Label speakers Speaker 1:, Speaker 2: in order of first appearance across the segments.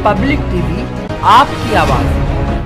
Speaker 1: Public TV आपकी आवाज़।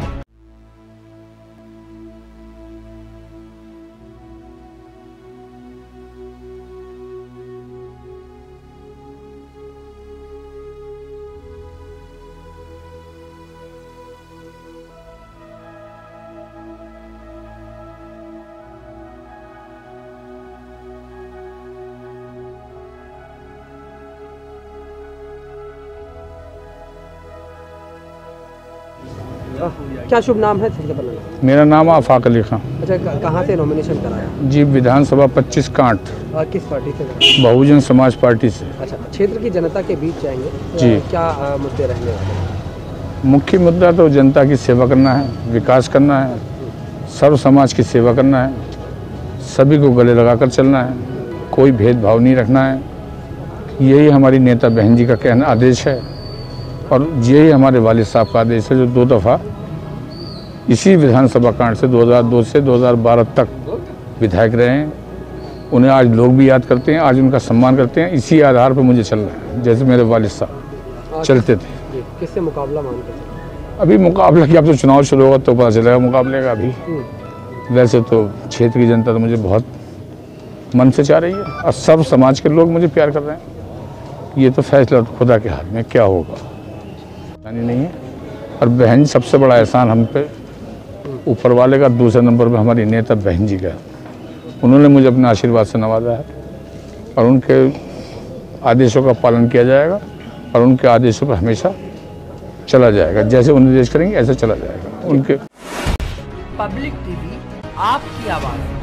Speaker 2: क्या शुभ नाम है?
Speaker 3: मेरा नाम आफाक अली खान।
Speaker 2: अच्छा, कहाँ से नॉमिनेशन कराया?
Speaker 3: जी, विधानसभा 25 कांट।
Speaker 2: किस पार्टी से?
Speaker 3: बहुजन समाज पार्टी से।
Speaker 2: अच्छा, क्षेत्र की जनता के बीच जाएंगे
Speaker 3: जी।
Speaker 2: क्या मुद्दे रहने वाले हैं?
Speaker 3: मुख्य मुद्दा तो जनता की सेवा करना है, विकास करना है, सर्व समाज की सेवा करना है, सभी को गले लगाकर चलना है, कोई भेदभाव नहीं रखना है। यही हमारी नेता बहन जी का कहना आदेश है और यही हमारे वालिद साहब का आदेश है, जो 2 दफ़ा इसी विधानसभा कांड से 2002 से 2012 तक विधायक रहे हैं। उन्हें आज लोग भी याद करते हैं, आज उनका सम्मान करते हैं। इसी आधार पर मुझे चलना है, जैसे मेरे वालिद साहब चलते थे।
Speaker 2: किससे मुकाबला मानते हैं?
Speaker 3: अभी मुकाबला की, अब तो चुनाव शुरू होगा तो पता चलेगा मुकाबले का। अभी वैसे तो क्षेत्र की जनता तो मुझे बहुत मन से चाह रही है और सब समाज के लोग मुझे प्यार कर रहे हैं। ये तो फैसला खुदा के हाथ में, क्या होगा नहीं है। और बहन सबसे बड़ा एहसान हम पे ऊपर वाले का, दूसरे नंबर पे हमारी नेता बहन जी का। उन्होंने मुझे अपने आशीर्वाद से नवाजा है और उनके आदेशों का पालन किया जाएगा और उनके आदेशों पर हमेशा चला जाएगा। जैसे उन्हें निर्देश करेंगे ऐसे चला जाएगा उनके।
Speaker 1: पब्लिक टीवी आपकी आवाज़।